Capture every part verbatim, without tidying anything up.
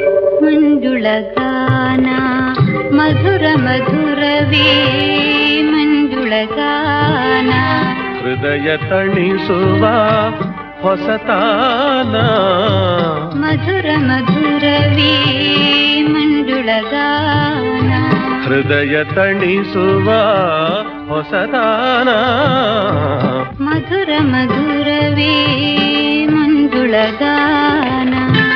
ಮಂಜುಳಗಾನ ಮಧುರ ಮಧುರವೇ ಮಂಜುಳಗಾನ ಹೃದಯ ತಣಿಸುವ ಹೊಸತಾನ ಮಧುರ ಮಧುರವೇ ಮಂಜುಳಗಾನ ಹೃದಯ ತಣಿಸುವ ಹೊಸತಾನ ಮಧುರ ಮಧುರವೇ ಮಂಜುಳಗಾನ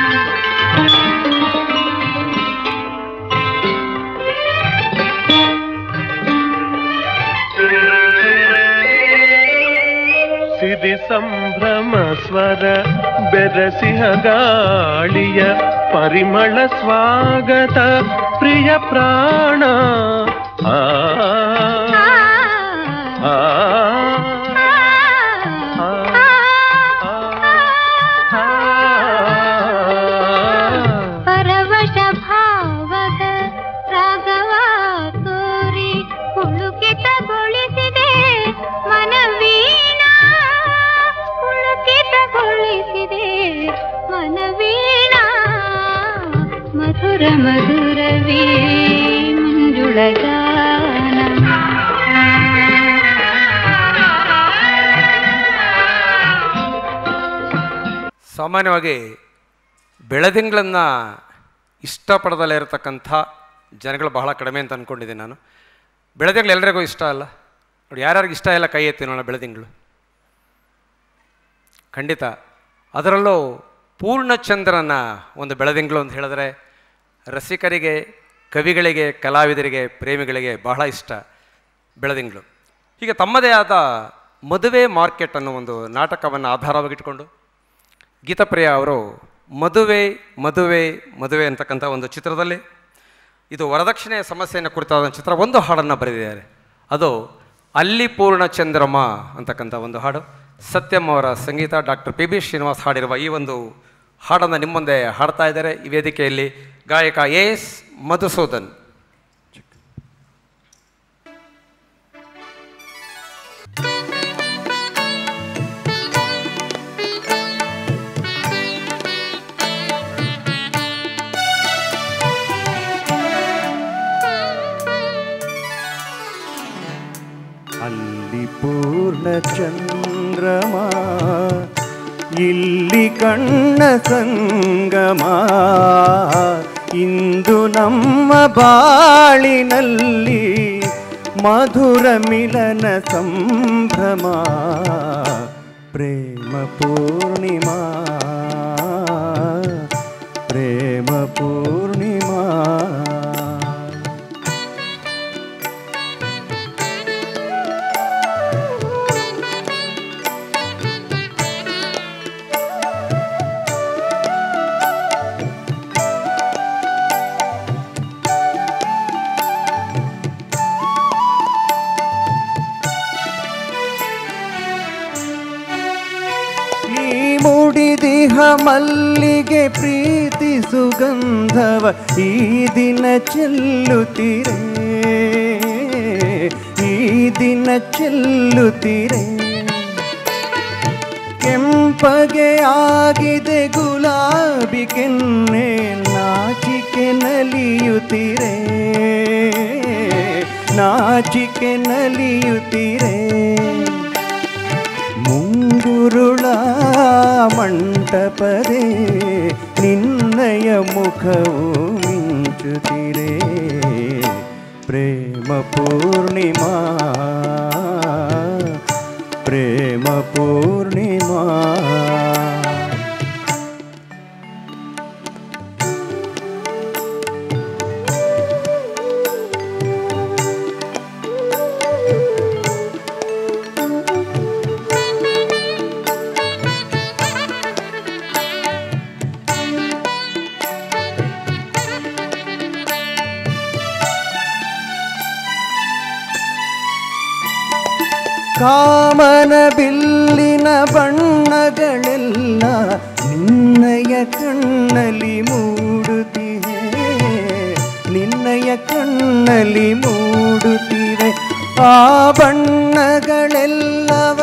ಸಿರಿ ಸಂಭ್ರಮ ಸ್ವರ ಬೆರಸಿಹ ಗಾಳಿಯ ಪರಿಮಳ ಸ್ವಾಗತ ಪ್ರಿಯ ಪ್ರಾಣ ಆ ಆ ಪರವಶ ಭಾವದ ರಾಗವ ತೋರಿ ಪುಳುಕಿತಗೊಳಿಸಿದೆ ಮನವೀಣ ಪುಳುಕಿತಗೊಳಿಸಿದೆ ಮನವೀಣ ಮಧುರ ಮಧುರವೇ ಮಂಜುಳಗಾನ ಸಾಮಾನ್ಯವಾಗಿ ಬೆಳದಿಂಗಳನ್ನು ಇಷ್ಟಪಡದಲ್ಲೇ ಇರತಕ್ಕಂಥ ಜನಗಳು ಬಹಳ ಕಡಿಮೆ ಅಂತ ಅಂದ್ಕೊಂಡಿದ್ದೀನಿ ನಾನು. ಬೆಳದಿಂಗಳು ಎಲ್ಲರಿಗೂ ಇಷ್ಟ ಅಲ್ಲ ನೋಡಿ, ಯಾರ್ಯಾರಿಗೆ ಇಷ್ಟ ಇಲ್ಲ ಕೈ ಎತ್ತಿ ನೋಡೋಣ. ಬೆಳದಿಂಗಳು ಖಂಡಿತ, ಅದರಲ್ಲೂ ಪೂರ್ಣಚಂದ್ರನ ಒಂದು ಬೆಳದಿಂಗಳು ಅಂತ ಹೇಳಿದ್ರೆ ರಸಿಕರಿಗೆ, ಕವಿಗಳಿಗೆ, ಕಲಾವಿದರಿಗೆ, ಪ್ರೇಮಿಗಳಿಗೆ ಬಹಳ ಇಷ್ಟ ಬೆಳದಿಂಗಳು. ಹೀಗೆ ತಮ್ಮದೇ ಆದ ಮದುವೆ ಮಾರ್ಕೆಟ್ ಅನ್ನೋ ಒಂದು ನಾಟಕವನ್ನು ಆಧಾರವಾಗಿಟ್ಕೊಂಡು ಗೀತಾಪ್ರಿಯ ಅವರು ಮದುವೆ ಮದುವೆ ಮದುವೆ ಅಂತಕ್ಕಂಥ ಒಂದು ಚಿತ್ರದಲ್ಲಿ, ಇದು ವರದಕ್ಷಿಣೆಯ ಸಮಸ್ಯೆಯನ್ನು ಕುರಿತಾದ ಚಿತ್ರ, ಒಂದು ಹಾಡನ್ನು ಬರೆದಿದ್ದಾರೆ. ಅದು ಅಲ್ಲಿ ಪೂರ್ಣಚಂದ್ರಮ ಅಂತಕ್ಕಂಥ ಒಂದು ಹಾಡು. ಸತ್ಯಂ ಅವರ ಸಂಗೀತ, ಡಾಕ್ಟರ್ ಪಿ ಬಿ ಶ್ರೀನಿವಾಸ್ ಹಾಡಿರುವ ಈ ಒಂದು ಹಾಡನ್ನು ನಿಮ್ಮ ಮುಂದೆ ಹಾಡ್ತಾ ಇದ್ದಾರೆ. ಈ ವೇದಿಕೆಯಲ್ಲಿ ಗಾಯಕ ಎಸ್ ಮಧುಸೂದನ್. ಅಲ್ಲಿ ಪೂರ್ಣ ಚಂದ್ರಮ ಇಲ್ಲಿ ಕಣ್ಣ ಸಂಗಮ, ಇಂದು ನಮ್ಮ ಬಾಳಿನಲ್ಲಿ ಮಧುರ ಮಿಲನ ಸಂಭ್ರಮ. ಪ್ರೇಮ ಪೂರ್ಣಿಮಾ ಪ್ರೇಮ ಪೂರ್ಣಿಮಾ. ಮುಡಿದಿಹ ಮಲ್ಲಿಗೆ ಪ್ರೀತಿ ಸುಗಂಧವ ಈ ದಿನ ಚೆಲ್ಲುತ್ತೀರೆ, ಈ ದಿನ ಚೆಲ್ಲುತ್ತೀರೆ. ಕೆಂಪಗೆ ಆಗಿದೆ ಗುಲಾಬಿ ಕೆನ್ನೆ, ನಾಚಿಕೆ ನಲಿಯುತ್ತೀರೆ, ನಾಚಿಕೆ ನಲಿಯುತ್ತೀರೆ. ಮುಂಗುರುಳ ಮಂಟಪದೆ ನಿನ್ನಯ ಮುಖವು ಮಿಂಚುತ್ತಿರೆ. ಪ್ರೇಮ ಪೂರ್ಣಿಮಾ ಪ್ರೇಮ ಪೂರ್ಣಿಮಾ. ಕಾಮನ ಬಿಲ್ಲಿನ ಬಣ್ಣಗಳೆಲ್ಲ ನಿನ್ನಯ ಕಣ್ಣಲ್ಲಿ ಮೂಡುತ್ತಿವೆ, ನಿನ್ನಯ ಕಣ್ಣಲ್ಲಿ ಮೂಡುತ್ತಿವೆ. ಆ ಬಣ್ಣಗಳೆಲ್ಲವ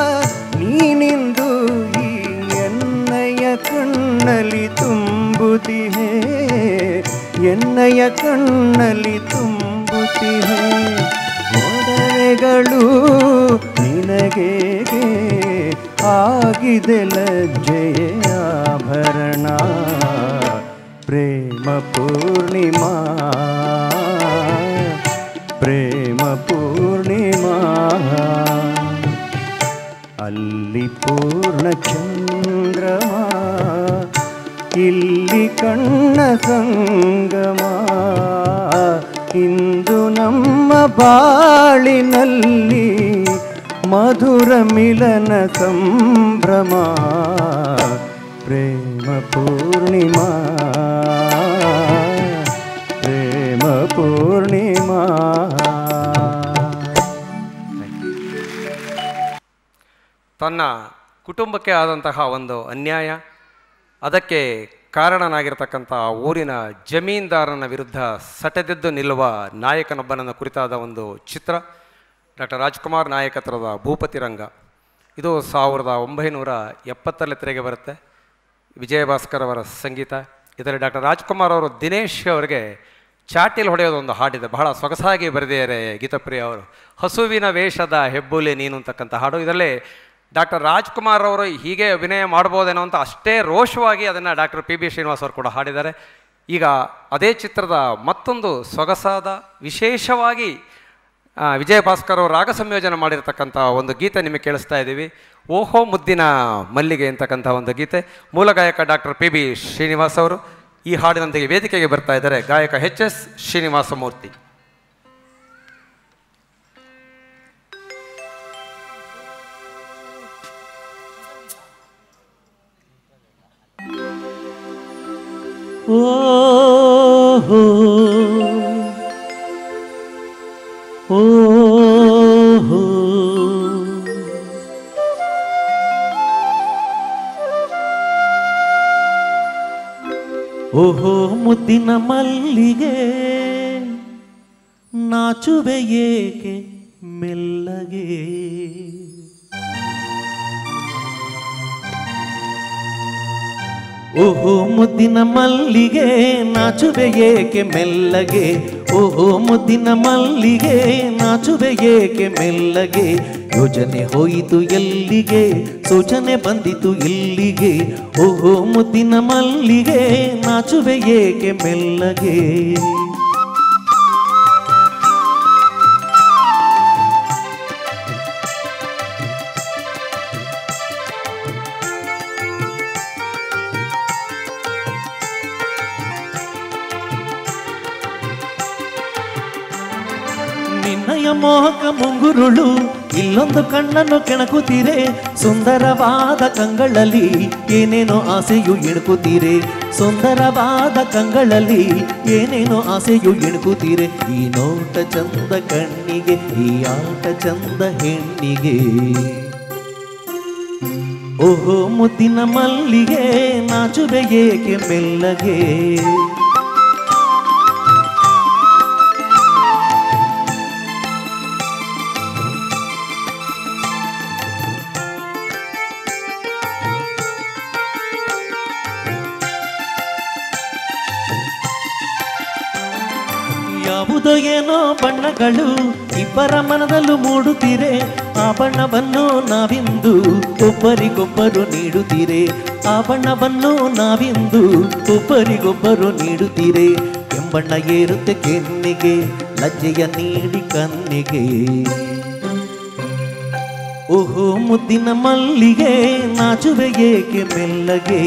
ನೀನಿಂದು ಈ ಎನ್ನಯ ಕಣ್ಣಲ್ಲಿ ತುಂಬುತ್ತಿವೆ. ಎನ್ನಯ ಕಣ್ಣಲ್ಲಿ ತುಂಬುತ್ತಿಹೆ ಒಡವೆಗಳು ನಿನಗೆ ಆಗಿದೆ ಲಜ್ಜೆಯ ಆಭರಣ ಪ್ರೇಮ ಪೂರ್ಣಿಮಾ ಪ್ರೇಮ ಪೂರ್ಣಿಮಾ ಅಲ್ಲಿ ಪೂರ್ಣ ಚಂದ್ರಮ ಇಲ್ಲಿ ಕಣ್ಣ ಸಂಗಮ ಇಂದು ನಮ್ಮ ಬಾಳಿನಲ್ಲಿ ಮಧುರ ಮಿಲನ ಸಂಭ್ರಮ ಪ್ರೇಮ ಪೂರ್ಣಿಮಾ ಪ್ರೇಮ ಪೂರ್ಣಿಮಾ. ತನ್ನ ಕುಟುಂಬಕ್ಕೆ ಆದಂತಹ ಒಂದು ಅನ್ಯಾಯ, ಅದಕ್ಕೆ ಕಾರಣನಾಗಿರ್ತಕ್ಕಂಥ ಊರಿನ ಜಮೀನ್ದಾರನ ವಿರುದ್ಧ ಸಟೆದೆದ್ದು ನಿಲ್ಲುವ ನಾಯಕನೊಬ್ಬನನ್ನು ಕುರಿತಾದ ಒಂದು ಚಿತ್ರ ಡಾಕ್ಟರ್ ರಾಜ್ಕುಮಾರ್ ನಾಯಕತ್ವದ ಭೂಪತಿ ರಂಗ. ಇದು ಸಾವಿರದ ಒಂಬೈನೂರ ಎಪ್ಪತ್ತರಲ್ಲಿ ತೆರೆಗೆ ಬರುತ್ತೆ. ವಿಜಯ ಭಾಸ್ಕರ್ ಅವರ ಸಂಗೀತ. ಇದರಲ್ಲಿ ಡಾಕ್ಟರ್ ರಾಜ್ಕುಮಾರ್ ಅವರು ದಿನೇಶ್ ಅವರಿಗೆ ಚಾಟಿಲ್ ಹೊಡೆಯೋದೊಂದು ಹಾಡಿದೆ, ಬಹಳ ಸೊಗಸಾಗಿ ಬರೆದಿದ್ದಾರೆ ಗೀತಾಪ್ರಿಯ ಅವರು. ಹಸುವಿನ ವೇಷದ ಹೆಬ್ಬುಲಿ ನೀನು ಅಂತಕ್ಕಂಥ ಹಾಡು. ಇದರಲ್ಲಿ ಡಾಕ್ಟರ್ ರಾಜ್ಕುಮಾರ್ ಅವರು ಹೀಗೆ ಅಭಿನಯ ಮಾಡ್ಬೋದೇನೋ ಅಂತ ಅಷ್ಟೇ ರೋಷವಾಗಿ ಅದನ್ನು ಡಾಕ್ಟರ್ ಪಿ ಬಿ ಶ್ರೀನಿವಾಸ್ ಅವರು ಕೂಡ ಹಾಡಿದ್ದಾರೆ. ಈಗ ಅದೇ ಚಿತ್ರದ ಮತ್ತೊಂದು ಸೊಗಸಾದ ವಿಶೇಷವಾಗಿ ವಿಜಯ ಭಾಸ್ಕರ್ ಅವರು ರಾಗ ಸಂಯೋಜನೆ ಮಾಡಿರ್ತಕ್ಕಂಥ ಒಂದು ಗೀತೆ ನಿಮಗೆ ಕೇಳಿಸ್ತಾ ಇದ್ದೀವಿ. ಓಹೋ ಮುದ್ದಿನ ಮಲ್ಲಿಗೆ ಅಂತಕ್ಕಂಥ ಒಂದು ಗೀತೆ. ಮೂಲ ಗಾಯಕ ಡಾಕ್ಟರ್ ಪಿ ಬಿ ಶ್ರೀನಿವಾಸ್ ಅವರು. ಈ ಹಾಡಿನೊಂದಿಗೆ ವೇದಿಕೆಗೆ ಬರ್ತಾ ಇದ್ದಾರೆ ಗಾಯಕ ಎಚ್ ಎಸ್ ಶ್ರೀನಿವಾಸ ಮೂರ್ತಿ. ಓಹೋ ಓಹೋ ಓಹೋ ಮುದ್ದಿನ ಮಲ್ಲಿಗೆ ನಾಚುವೆ ಏಕೆ ಮೆಲ್ಲಗೆ, ಓಹೋ ಮುದ್ದಿನ ಮಲ್ಲಿಗೆ ನಾಚುವೆ ಏಕೆ ಮೆಲ್ಲಗೆ, ಓಹೋ ಮುದ್ದಿನ ಮಲ್ಲಿಗೆ ನಾಚುವೆ ಏಕೆ ಮೆಲ್ಲಗೆ. ಯೋಜನೆ ಹೋಯಿತು ಎಲ್ಲಿಗೆ, ಸೂಚನೆ ಬಂದಿತು ಇಲ್ಲಿಗೆ, ಓಹೋ ಮುದ್ದಿನ ಮಲ್ಲಿಗೆ ನಾಚುವೆ ಏಕೆ ಮೆಲ್ಲಗೆ. ನಿನ್ನಯ ಮೋಹಕ ಮುಂಗುರುಳು ಇಲ್ಲೊಂದು ಕಣ್ಣನ್ನು ಕೆಣಕುತ್ತೀರೆ, ಸುಂದರವಾದ ಕಂಗಳಲ್ಲಿ ಏನೇನೋ ಆಸೆಯು ಇಣುಕುತ್ತೀರೆ, ಸುಂದರವಾದ ಕಂಗಳಲ್ಲಿ ಏನೇನೋ ಆಸೆಯು ಇಣುಕುತ್ತೀರೆ. ಈ ನೋಟ ಚಂದ ಕಣ್ಣಿಗೆ, ಈ ಆಟ ಚಂದ ಹೆಣ್ಣಿಗೆ, ಓಹೋ ಮುದ್ದಿನ ಮಲ್ಲಿಗೆ ನಾಚುವೆ ಏಕೆ ಮೆಲ್ಲಗೆ. ಯಾವುದೋ ಏನೋ ಬಣ್ಣಗಳು ಇಬ್ಬರ ಮನದಲ್ಲೂ ಮೂಡುತ್ತೀರೆ, ಆ ಬಣ್ಣವನ್ನು ನಾವಿಂದು ಒಬ್ಬರಿಗೊಬ್ಬರು ನೀಡುತ್ತೀರೆ, ಆ ಬಣ್ಣವನ್ನು ನಾವಿಂದು ಒಬ್ಬರಿಗೊಬ್ಬರು ನೀಡುತ್ತೀರೆ. ಕೆಂಬಣ್ಣ ಏರುತ್ತೆ ಕೆನ್ನಿಗೆ, ಲಜ್ಜೆಯ ನೀಡಿ ಕಣ್ಣಿಗೆ, ಓಹೋ ಮುದ್ದಿನ ಮಲ್ಲಿಗೆ ನಾಚುವೆ ಏಕೆ ಮೆಲ್ಲಗೆ.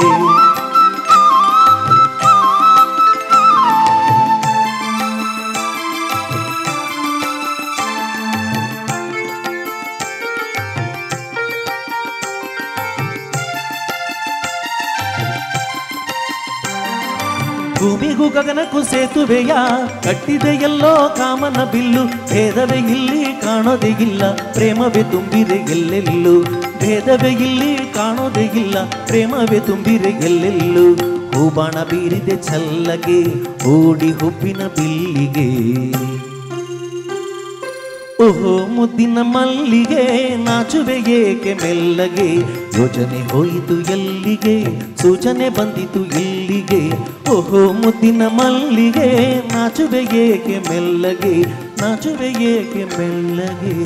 ಭೂಮಿಗೂ ಗಗನಕ್ಕೂ ಸೇತುವೆಯ ಕಟ್ಟಿದೆ ಎಲ್ಲೋ ಕಾಮನ ಬಿಲ್ಲು, ಭೇದವೇ ಇಲ್ಲಿ ಕಾಣೋದೇ ಇಲ್ಲ, ಪ್ರೇಮವೇ ತುಂಬಿರೆ ಎಲ್ಲೆಲ್ಲೂ, ಭೇದವೇ ಇಲ್ಲಿ ಕಾಣೋದೇ ಇಲ್ಲ, ಪ್ರೇಮವೇ ತುಂಬಿರೆ ಎಲ್ಲೆಲ್ಲೂ. ಹೂಬಾಣ ಬೀರಿದೆ ಛಲ್ಲಗೆ, ಓಡಿ ಹುಬ್ಬಿನ ಬಿಲ್ಲಿಗೆ, ಓಹೋ ಮುದ್ದಿನ ಮಲ್ಲಿಗೆ ನಾಚುವೆ ಏಕೆ ಮೆಲ್ಲಗೆ, ಯೋಚನೆ ಹೋಯಿತು ಎಲ್ಲಿಗೆ, ಸೂಚನೆ ಬಂದಿತು ಇಲ್ಲಿಗೆ. ಓಹೋ ಮುದ್ದಿನ ಮಲ್ಲಿಗೆ ನಾಚುವೆ ಏಕೆ ಮೆಲ್ಲಗೆ, ನಾಚುವೆ ಏಕೆ ಮೆಲ್ಲಗೆ.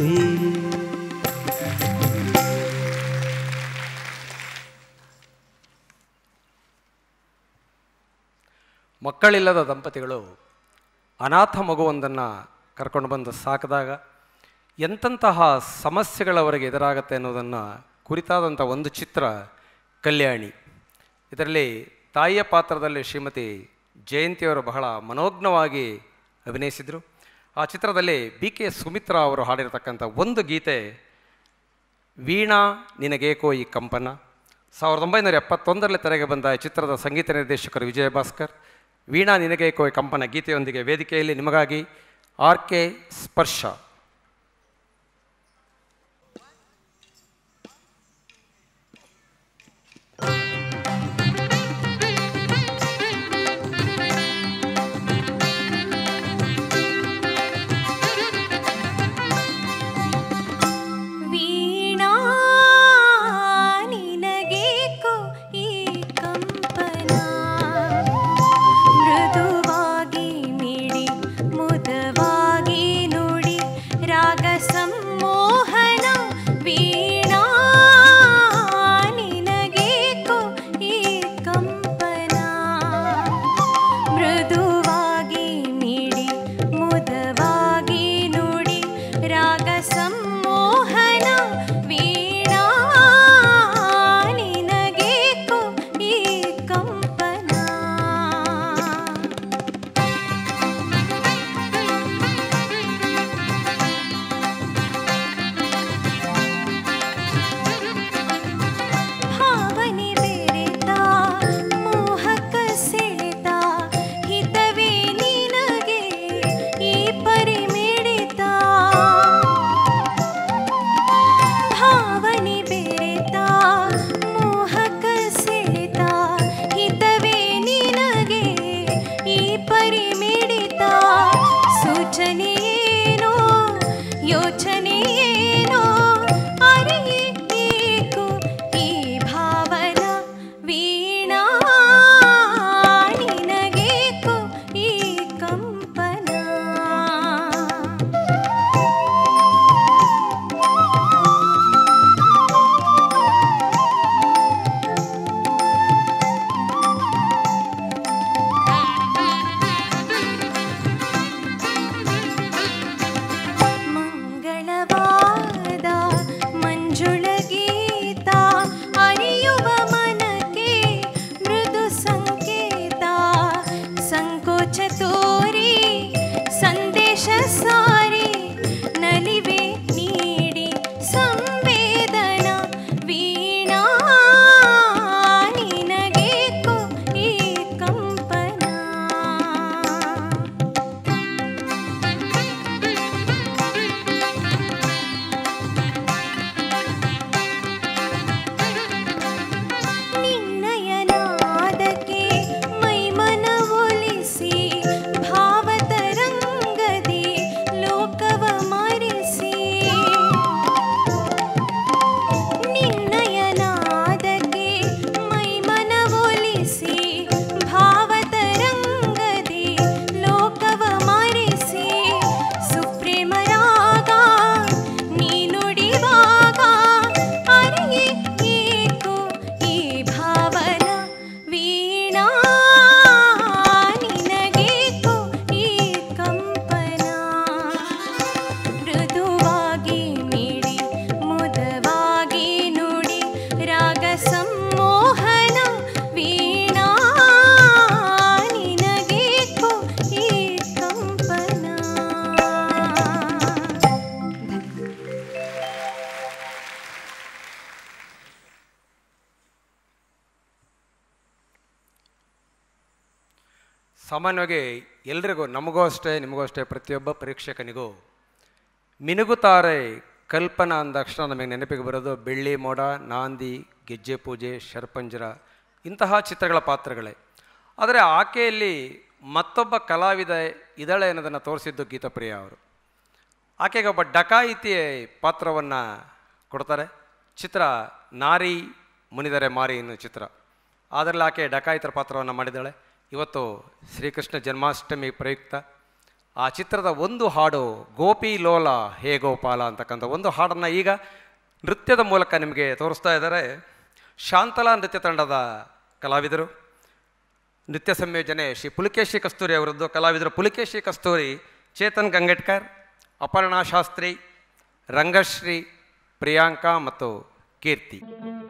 ಮಕ್ಕಳಿಲ್ಲದ ದಂಪತಿಗಳು ಅನಾಥ ಮಗುವೊಂದನ್ನು ಕರ್ಕೊಂಡು ಬಂದು ಸಾಕಿದಾಗ ಎಂತಹ ಸಮಸ್ಯೆಗಳವರಿಗೆ ಎದುರಾಗುತ್ತೆ ಅನ್ನೋದನ್ನು ಕುರಿತಾದಂಥ ಒಂದು ಚಿತ್ರ ಕಲ್ಯಾಣಿ. ಇದರಲ್ಲಿ ತಾಯಿಯ ಪಾತ್ರದಲ್ಲಿ ಶ್ರೀಮತಿ ಜಯಂತಿಯವರು ಬಹಳ ಮನೋಜ್ಞವಾಗಿ ಅಭಿನಯಿಸಿದರು. ಆ ಚಿತ್ರದಲ್ಲಿ ಬಿ ಕೆ ಸುಮಿತ್ರಾ ಅವರು ಹಾಡಿರತಕ್ಕಂಥ ಒಂದು ಗೀತೆ ವೀಣಾ ನಿನಗೇಕೋ ಈ ಕಂಪನ. ಸಾವಿರದ ಒಂಬೈನೂರ ಎಪ್ಪತ್ತೊಂದರಲ್ಲಿ ತೆರೆಗೆ ಬಂದ ಈ ಚಿತ್ರದ ಸಂಗೀತ ನಿರ್ದೇಶಕರು ವಿಜಯ ಭಾಸ್ಕರ್. ವೀಣಾ ನಿನಗೇಕೋ ಈ ಕಂಪನ ಗೀತೆಯೊಂದಿಗೆ ವೇದಿಕೆಯಲ್ಲಿ ನಿಮಗಾಗಿ ಆರ್ ಕೆ ಸ್ಪರ್ಶ. ಸಾಮಾನ್ಯವಾಗಿ ಎಲ್ರಿಗೂ ನಮಗೂ ಅಷ್ಟೇ ನಿಮಗೂ ಅಷ್ಟೇ ಪ್ರತಿಯೊಬ್ಬ ಪ್ರೇಕ್ಷಕನಿಗೂ ಮಿನುಗುತ್ತಾರೆ ಕಲ್ಪನಾ ಅಂದಾಕ್ಷಣ ನಮಗೆ ನೆನಪಿಗೆ ಬರೋದು ಬೆಳ್ಳಿ ಮೋಡ, ನಾಂದಿ, ಗೆಜ್ಜೆ ಪೂಜೆ, ಶರಪಂಜರ ಇಂತಹ ಚಿತ್ರಗಳ ಪಾತ್ರಗಳೇ. ಆದರೆ ಆಕೆಯಲ್ಲಿ ಮತ್ತೊಬ್ಬ ಕಲಾವಿದ ಇದ್ದಾಳೆ ಅನ್ನೋದನ್ನು ತೋರಿಸಿದ್ದು ಗೀತಾ ಪ್ರಿಯಾ ಅವರು. ಆಕೆಗೆ ಒಬ್ಬ ಡಕಾಯಿತಿ ಪಾತ್ರವನ್ನು ಕೊಡ್ತಾರೆ. ಚಿತ್ರ ನಾರಿ ಮುನಿದರೆ ಮಾರಿ ಎನ್ನುವ ಚಿತ್ರ. ಅದರಲ್ಲಿ ಆಕೆ ಡಕಾಯಿತರ ಪಾತ್ರವನ್ನು ಮಾಡಿದ್ದಾಳೆ. ಇವತ್ತು ಶ್ರೀಕೃಷ್ಣ ಜನ್ಮಾಷ್ಟಮಿ ಪ್ರಯುಕ್ತ ಆ ಚಿತ್ರದ ಒಂದು ಹಾಡು ಗೋಪಿ ಲೋಲ ಹೇ ಗೋಪಾಲ ಅಂತಕ್ಕಂಥ ಒಂದು ಹಾಡನ್ನು ಈಗ ನೃತ್ಯದ ಮೂಲಕ ನಿಮಗೆ ತೋರಿಸ್ತಾ ಇದ್ದಾರೆ. ಶಾಂತಲಾ ನೃತ್ಯ ತಂಡದ ಕಲಾವಿದರು. ನೃತ್ಯ ಸಂಯೋಜನೆ ಶ್ರೀ ಪುಲಿಕೇಶಿ ಕಸ್ತೂರಿ ಅವರದ್ದು. ಕಲಾವಿದರು ಪುಲಿಕೇಶಿ ಕಸ್ತೂರಿ, ಚೇತನ್ ಗಂಗೆಟ್ಕರ್, ಅಪರ್ಣಾ ಶಾಸ್ತ್ರಿ, ರಂಗಶ್ರೀ, ಪ್ರಿಯಾಂಕಾ ಮತ್ತು ಕೀರ್ತಿ.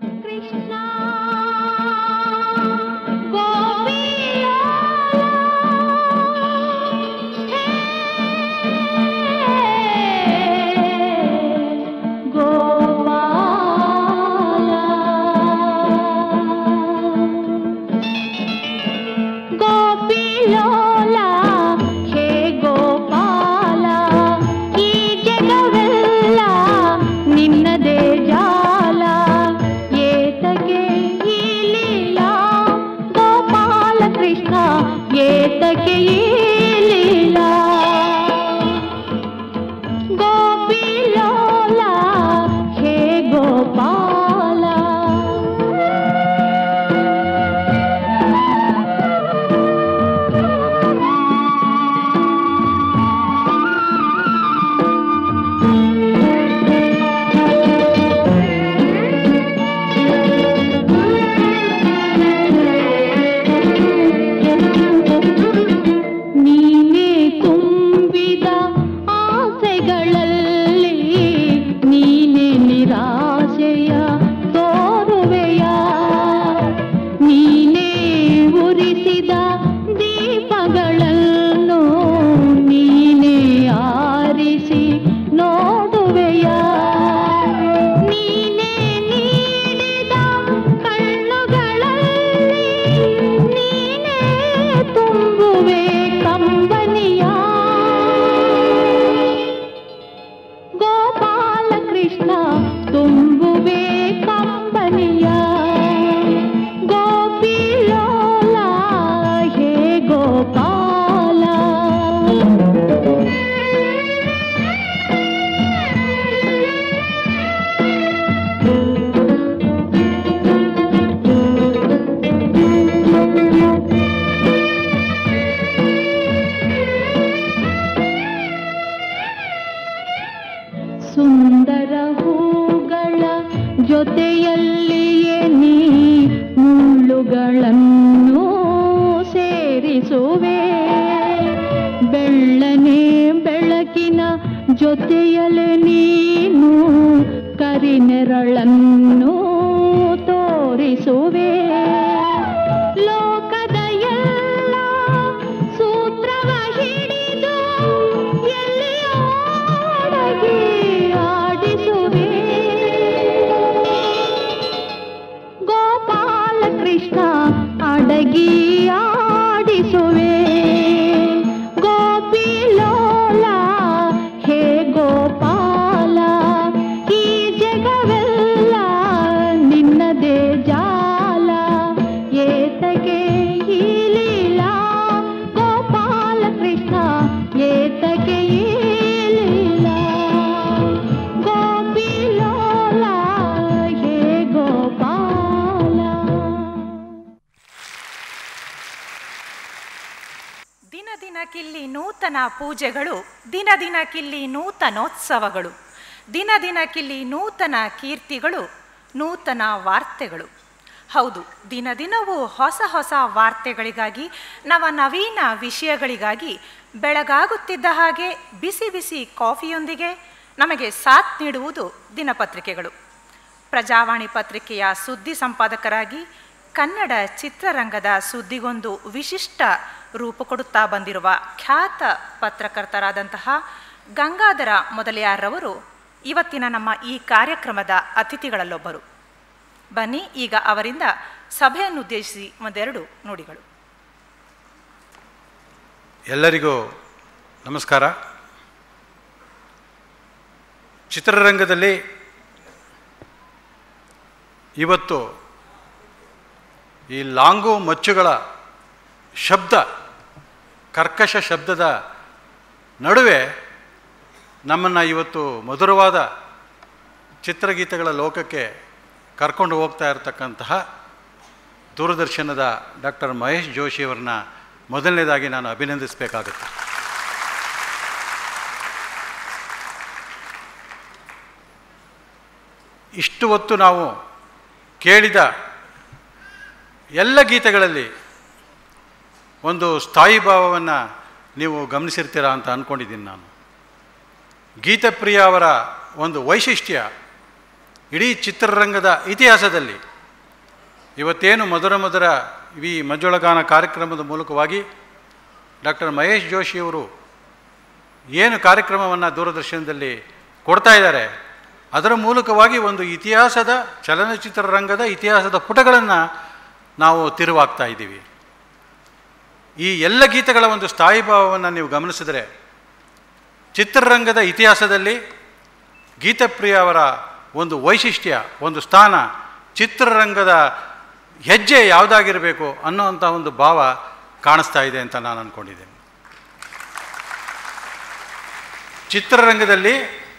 ಪೂಜೆಗಳು, ದಿನ ದಿನಕ್ಕಿಲ್ಲಿ ನೂತನೋತ್ಸವಗಳು, ದಿನ ದಿನಕ್ಕಿಲ್ಲಿ ನೂತನ ಕೀರ್ತಿಗಳು, ನೂತನ ವಾರ್ತೆಗಳು. ಹೌದು, ದಿನ ದಿನವೂ ಹೊಸ ಹೊಸ ವಾರ್ತೆಗಳಿಗಾಗಿ, ನವ ನವೀನ ವಿಷಯಗಳಿಗಾಗಿ ಬೆಳಗಾಗುತ್ತಿದ್ದ ಹಾಗೆ ಬಿಸಿ ಬಿಸಿ ಕಾಫಿಯೊಂದಿಗೆ ನಮಗೆ ಸಾಥ್ ನೀಡುವುದು ದಿನಪತ್ರಿಕೆಗಳು. ಪ್ರಜಾವಾಣಿ ಪತ್ರಿಕೆಯ ಸುದ್ದಿ ಸಂಪಾದಕರಾಗಿ ಕನ್ನಡ ಚಿತ್ರರಂಗದ ಸುದ್ದಿಗೊಂದು ವಿಶಿಷ್ಟ ರೂಪು ಕೊಡುತ್ತಾ ಬಂದಿರುವ ಖ್ಯಾತ ಪತ್ರಕರ್ತರಾದಂತಹ ಗಂಗಾಧರ ಮೊದಲಿಯಾರ್ರವರು ಇವತ್ತಿನ ನಮ್ಮ ಈ ಕಾರ್ಯಕ್ರಮದ ಅತಿಥಿಗಳಲ್ಲೊಬ್ಬರು. ಬನ್ನಿ ಈಗ ಅವರಿಂದ ಸಭೆಯನ್ನುದ್ದೇಶಿಸಿ ಒಂದೆರಡು ನುಡಿಗಳು. ಎಲ್ಲರಿಗೂ ನಮಸ್ಕಾರ. ಚಿತ್ರರಂಗದಲ್ಲಿ ಇವತ್ತು ಈ ಲಾಂಗು ಮಚ್ಚುಗಳ ಶಬ್ದ, ಕರ್ಕಶ ಶಬ್ದದ ನಡುವೆ ನಮ್ಮನ್ನು ಇವತ್ತು ಮಧುರವಾದ ಚಿತ್ರಗೀತೆಗಳ ಲೋಕಕ್ಕೆ ಕರ್ಕೊಂಡು ಹೋಗ್ತಾ ಇರತಕ್ಕಂತಹ ದೂರದರ್ಶನದ ಡಾಕ್ಟರ್ ಮಹೇಶ್ ಜೋಶಿಯವರನ್ನ ಮೊದಲನೇದಾಗಿ ನಾನು ಅಭಿನಂದಿಸಬೇಕಾಗುತ್ತೆ. ಇಷ್ಟು ಹೊತ್ತು ನಾವು ಕೇಳಿದ ಎಲ್ಲ ಗೀತೆಗಳಲ್ಲಿ ಒಂದು ಸ್ಥಾಯಿ ಭಾವವನ್ನು ನೀವು ಗಮನಿಸಿರ್ತೀರಾ ಅಂತ ಅಂದ್ಕೊಂಡಿದ್ದೀನಿ ನಾನು. ಗೀತಪ್ರಿಯ ಅವರ ಒಂದು ವೈಶಿಷ್ಟ್ಯ ಇಡೀ ಚಿತ್ರರಂಗದ ಇತಿಹಾಸದಲ್ಲಿ ಇವತ್ತೇನು ಮಧುರ ಮಧುರ ಈ ಮಂಜುಳಗಾನ ಕಾರ್ಯಕ್ರಮದ ಮೂಲಕವಾಗಿ ಡಾಕ್ಟರ್ ಮಹೇಶ್ ಜೋಶಿಯವರು ಏನು ಕಾರ್ಯಕ್ರಮವನ್ನು ದೂರದರ್ಶನದಲ್ಲಿ ಕೊಡ್ತಾ ಇದ್ದಾರೆ, ಅದರ ಮೂಲಕವಾಗಿ ಒಂದು ಇತಿಹಾಸದ ಚಲನಚಿತ್ರರಂಗದ ಇತಿಹಾಸದ ಪುಟಗಳನ್ನು ನಾವು ತಿರುವಾಗ್ತಾ ಇದ್ದೀವಿ. ಈ ಎಲ್ಲ ಗೀತೆಗಳ ಒಂದು ಸ್ಥಾಯಿ ಭಾವವನ್ನು ನೀವು ಗಮನಿಸಿದರೆ ಚಿತ್ರರಂಗದ ಇತಿಹಾಸದಲ್ಲಿ ಗೀತಪ್ರಿಯ ಅವರ ಒಂದು ವೈಶಿಷ್ಟ್ಯ, ಒಂದು ಸ್ಥಾನ, ಚಿತ್ರರಂಗದ ಹೆಜ್ಜೆ ಯಾವುದಾಗಿರಬೇಕು ಅನ್ನೋವಂಥ ಒಂದು ಭಾವ ಕಾಣಿಸ್ತಾ ಇದೆ ಅಂತ ನಾನು ಅಂದ್ಕೊಂಡಿದ್ದೇನೆ. ಚಿತ್ರರಂಗದಲ್ಲಿ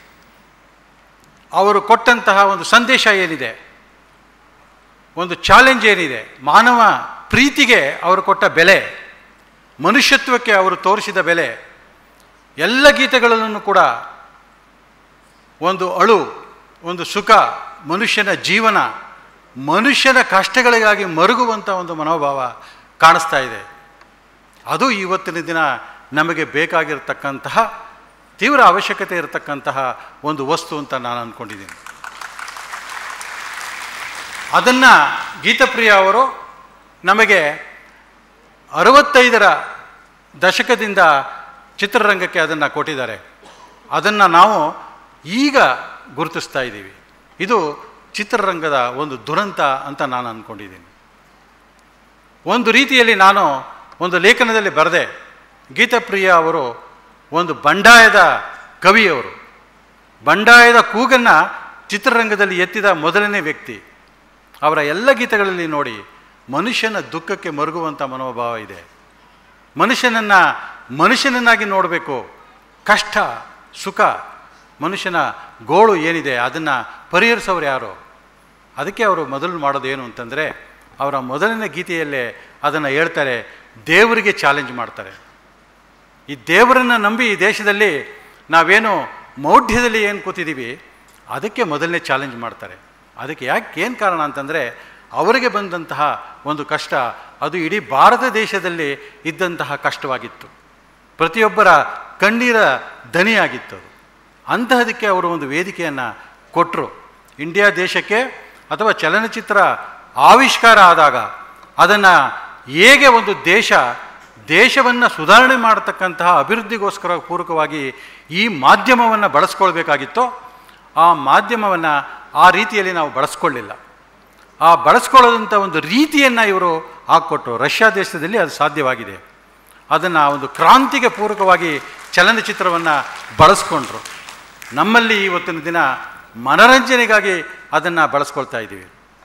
ಅವರು ಕೊಟ್ಟಂತಹ ಒಂದು ಸಂದೇಶ ಏನಿದೆ, ಒಂದು ಚಾಲೆಂಜ್ ಏನಿದೆ, ಮಾನವ ಪ್ರೀತಿಗೆ ಅವರು ಕೊಟ್ಟ ಬೆಲೆ, ಮನುಷ್ಯತ್ವಕ್ಕೆ ಅವರು ತೋರಿಸಿದ ಬೆಲೆ, ಎಲ್ಲ ಗೀತೆಗಳಲ್ಲೂ ಕೂಡ ಒಂದು ಅಳು, ಒಂದು ಸುಖ, ಮನುಷ್ಯನ ಜೀವನ, ಮನುಷ್ಯನ ಕಷ್ಟಗಳಿಗಾಗಿ ಮರುಗುವಂಥ ಒಂದು ಮನೋಭಾವ ಕಾಣಿಸ್ತಾ ಇದೆ. ಅದು ಇವತ್ತಿನ ದಿನ ನಮಗೆ ಬೇಕಾಗಿರತಕ್ಕಂತಹ ತೀವ್ರ ಅವಶ್ಯಕತೆ ಇರತಕ್ಕಂತಹ ಒಂದು ವಸ್ತು ಅಂತ ನಾನು ಅಂದ್ಕೊಂಡಿದ್ದೀನಿ. ಅದನ್ನು ಗೀತಪ್ರಿಯ ಅವರು ನಮಗೆ ಅರವತ್ತೈದರ ದಶಕದಿಂದ ಚಿತ್ರರಂಗಕ್ಕೆ ಅದನ್ನು ಕೊಟ್ಟಿದ್ದಾರೆ. ಅದನ್ನು ನಾವು ಈಗ ಗುರುತಿಸ್ತಾ ಇದ್ದೀವಿ. ಇದು ಚಿತ್ರರಂಗದ ಒಂದು ದುರಂತ ಅಂತ ನಾನು ಅಂದ್ಕೊಂಡಿದ್ದೀನಿ. ಒಂದು ರೀತಿಯಲ್ಲಿ ನಾನು ಒಂದು ಲೇಖನದಲ್ಲಿ ಬರೆದೆ, ಗೀತಪ್ರಿಯ ಅವರು ಒಂದು ಬಂಡಾಯದ ಕವಿಯವರು, ಬಂಡಾಯದ ಕೂಗನ್ನು ಚಿತ್ರರಂಗದಲ್ಲಿ ಎತ್ತಿದ ಮೊದಲನೇ ವ್ಯಕ್ತಿ. ಅವರ ಎಲ್ಲ ಗೀತೆಗಳಲ್ಲಿ ನೋಡಿ ಮನುಷ್ಯನ ದುಃಖಕ್ಕೆ ಮರುಗುವಂಥ ಮನೋಭಾವ ಇದೆ. ಮನುಷ್ಯನನ್ನು ಮನುಷ್ಯನನ್ನಾಗಿ ನೋಡಬೇಕು. ಕಷ್ಟ ಸುಖ, ಮನುಷ್ಯನ ಗೋಳು ಏನಿದೆ ಅದನ್ನು ಪರಿಹರಿಸೋರು ಯಾರು? ಅದಕ್ಕೆ ಅವರು ಮೊದಲು ಮಾಡೋದೇನು ಅಂತಂದರೆ, ಅವರ ಮೊದಲನೇ ಗೀತೆಯಲ್ಲೇ ಅದನ್ನು ಹೇಳ್ತಾರೆ, ದೇವರಿಗೆ ಚಾಲೆಂಜ್ ಮಾಡ್ತಾರೆ. ಈ ದೇವರನ್ನು ನಂಬಿ ಈ ದೇಶದಲ್ಲಿ ನಾವೇನು ಮೌಢ್ಯದಲ್ಲಿ ಏನು ಕೂತಿದ್ದೀವಿ ಅದಕ್ಕೆ ಮೊದಲನೇ ಚಾಲೆಂಜ್ ಮಾಡ್ತಾರೆ. ಅದಕ್ಕೆ ಯಾಕೆ ಏನು ಕಾರಣ ಅಂತಂದರೆ, ಅವರಿಗೆ ಬಂದಂತಹ ಒಂದು ಕಷ್ಟ ಅದು ಇಡೀ ಭಾರತ ದೇಶದಲ್ಲಿ ಇದ್ದಂತಹ ಕಷ್ಟವಾಗಿತ್ತು. ಪ್ರತಿಯೊಬ್ಬರ ಕಣ್ಣೀರ ದನಿಯಾಗಿತ್ತು. ಅಂತಹದಕ್ಕೆ ಅವರು ಒಂದು ವೇದಿಕೆಯನ್ನು ಕೊಟ್ಟರು. ಇಂಡಿಯಾ ದೇಶಕ್ಕೆ ಅಥವಾ ಚಲನಚಿತ್ರ ಆವಿಷ್ಕಾರ ಆದಾಗ ಅದನ್ನು ಹೇಗೆ ಒಂದು ದೇಶ ದೇಶವನ್ನು ಸುಧಾರಣೆ ಮಾಡತಕ್ಕಂತಹ ಅಭಿವೃದ್ಧಿಗೋಸ್ಕರ ಪೂರಕವಾಗಿ ಈ ಮಾಧ್ಯಮವನ್ನು ಬಳಸ್ಕೊಳ್ಬೇಕಾಗಿತ್ತೋ ಆ ಮಾಧ್ಯಮವನ್ನು ಆ ರೀತಿಯಲ್ಲಿ ನಾವು ಬಳಸ್ಕೊಳ್ಳಿಲ್ಲ. ಆ ಬಳಸ್ಕೊಳ್ಳೋದಂಥ ಒಂದು ರೀತಿಯನ್ನು ಇವರು ಹಾಕ್ಕೊಟ್ರು. ರಷ್ಯಾ ದೇಶದಲ್ಲಿ ಅದು ಸಾಧ್ಯವಾಗಿದೆ. ಅದನ್ನು ಒಂದು ಕ್ರಾಂತಿಗೆ ಪೂರಕವಾಗಿ ಚಲನಚಿತ್ರವನ್ನು ಬಳಸ್ಕೊಂಡ್ರು. ನಮ್ಮಲ್ಲಿ ಇವತ್ತಿನ ದಿನ ಮನರಂಜನೆಗಾಗಿ ಅದನ್ನು ಬಳಸ್ಕೊಳ್ತಾ ಇದ್ದೀವಿ.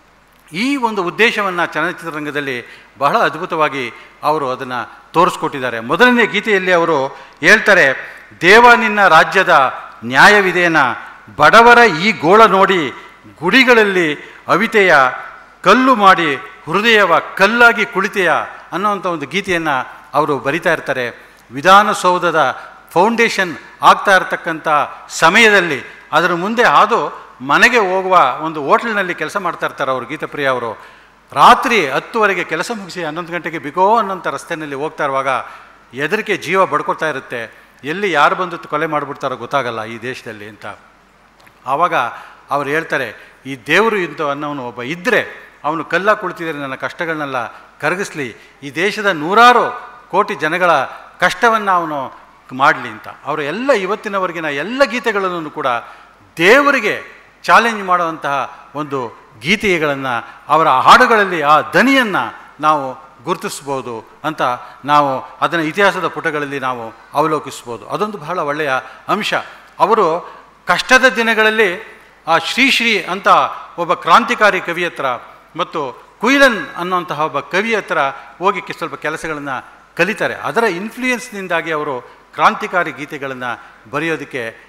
ಈ ಒಂದು ಉದ್ದೇಶವನ್ನು ಚಲನಚಿತ್ರರಂಗದಲ್ಲಿ ಬಹಳ ಅದ್ಭುತವಾಗಿ ಅವರು ಅದನ್ನು ತೋರಿಸ್ಕೊಟ್ಟಿದ್ದಾರೆ. ಮೊದಲನೇ ಗೀತೆಯಲ್ಲಿ ಅವರು ಹೇಳ್ತಾರೆ, ದೇವ ನಿನ್ನ ರಾಜ್ಯದ ನ್ಯಾಯವಿದೇನ, ಬಡವರ ಈ ಗೋಳ ನೋಡಿ ಗುಡಿಗಳಲ್ಲಿ ಅವಿತೆಯ, ಕಲ್ಲು ಮಾಡಿ ಹೃದಯವ ಕಲ್ಲಾಗಿ ಕುಳಿತೆಯ ಅನ್ನೋವಂಥ ಒಂದು ಗೀತೆಯನ್ನು ಅವರು ಬರಿತಾ ಇರ್ತಾರೆ. ವಿಧಾನಸೌಧದ ಫೌಂಡೇಶನ್ ಆಗ್ತಾ ಇರತಕ್ಕಂಥ ಸಮಯದಲ್ಲಿ ಅದರ ಮುಂದೆ ಹಾದು ಮನೆಗೆ ಹೋಗುವ ಒಂದು ಹೋಟ್ಲಿನಲ್ಲಿ ಕೆಲಸ ಮಾಡ್ತಾ ಇರ್ತಾರೆ ಅವರು, ಗೀತಪ್ರಿಯ ಅವರು. ರಾತ್ರಿ ಹತ್ತುವರೆಗೆ ಕೆಲಸ ಮುಗಿಸಿ ಹನ್ನೊಂದು ಗಂಟೆಗೆ ಬಿಗೋ ಅನ್ನೋಂಥ ರಸ್ತೆಯಲ್ಲಿ ಹೋಗ್ತಾ ಇರುವಾಗ ಹೆದರಿಕೆ ಜೀವ ಬಡ್ಕೊಳ್ತಾ ಇರುತ್ತೆ. ಎಲ್ಲಿ ಯಾರು ಬಂದು ಕೊಲೆ ಮಾಡಿಬಿಡ್ತಾರೋ ಗೊತ್ತಾಗಲ್ಲ ಈ ದೇಶದಲ್ಲಿ ಅಂತ. ಆವಾಗ ಅವ್ರು ಹೇಳ್ತಾರೆ, ಈ ದೇವರು ಇಂಥ ಅನ್ನೋನು ಒಬ್ಬ ಇದ್ದರೆ ಅವನು ಕಲ್ಲ ಕುಳಿತಿದ್ರೆ ನನ್ನ ಕಷ್ಟಗಳನ್ನೆಲ್ಲ ಕರಗಿಸ್ಲಿ, ಈ ದೇಶದ ನೂರಾರು ಕೋಟಿ ಜನಗಳ ಕಷ್ಟವನ್ನು ಅವನು ಮಾಡಲಿ ಅಂತ. ಅವರು ಎಲ್ಲ ಇವತ್ತಿನವರೆಗಿನ ಎಲ್ಲ ಗೀತೆಗಳನ್ನು ಕೂಡ ದೇವರಿಗೆ ಚಾಲೆಂಜ್ ಮಾಡುವಂತಹ ಒಂದು ಗೀತೆಗಳನ್ನು ಅವರ ಹಾಡುಗಳಲ್ಲಿ ಆ ದನಿಯನ್ನು ನಾವು ಗುರುತಿಸ್ಬೋದು ಅಂತ ನಾವು ಅದನ್ನು ಇತಿಹಾಸದ ಪುಟಗಳಲ್ಲಿ ನಾವು ಅವಲೋಕಿಸ್ಬೋದು. ಅದೊಂದು ಬಹಳ ಒಳ್ಳೆಯ ಅಂಶ. ಅವರು ಕಷ್ಟದ ದಿನಗಳಲ್ಲಿ ಆ ಶ್ರೀ ಶ್ರೀ ಅಂತ ಒಬ್ಬ ಕ್ರಾಂತಿಕಾರಿ ಕವಿ ಹತ್ರ ಮತ್ತು ಕುಯ್ಲನ್ ಅನ್ನೋಂತಹ ಒಬ್ಬ ಕವಿ ಹತ್ರ ಹೋಗಿ ಸ್ವಲ್ಪ ಕೆಲಸಗಳನ್ನು ಕಲಿತಾರೆ. ಅದರ ಇನ್ಫ್ಲೂಯೆನ್ಸ್ನಿಂದಾಗಿ ಅವರು ಕ್ರಾಂತಿಕಾರಿ ಗೀತೆಗಳನ್ನು ಬರೆಯೋದಕ್ಕೆ